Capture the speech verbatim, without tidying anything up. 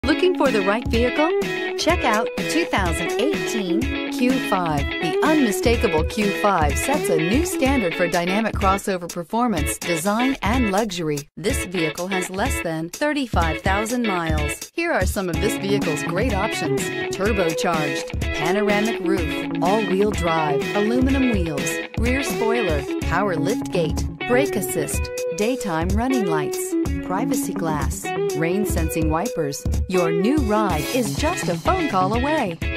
Looking for the right vehicle? Check out the two thousand eighteen Q five. The unmistakable Q five sets a new standard for dynamic crossover performance, design, and luxury. This vehicle has less than thirty-five thousand miles. Here are some of this vehicle's great options: turbocharged, panoramic roof, all-wheel drive, aluminum wheels, rear spoiler, power liftgate, brake assist, daytime running lights, privacy glass, rain sensing wipers. Your new ride is just a phone call away.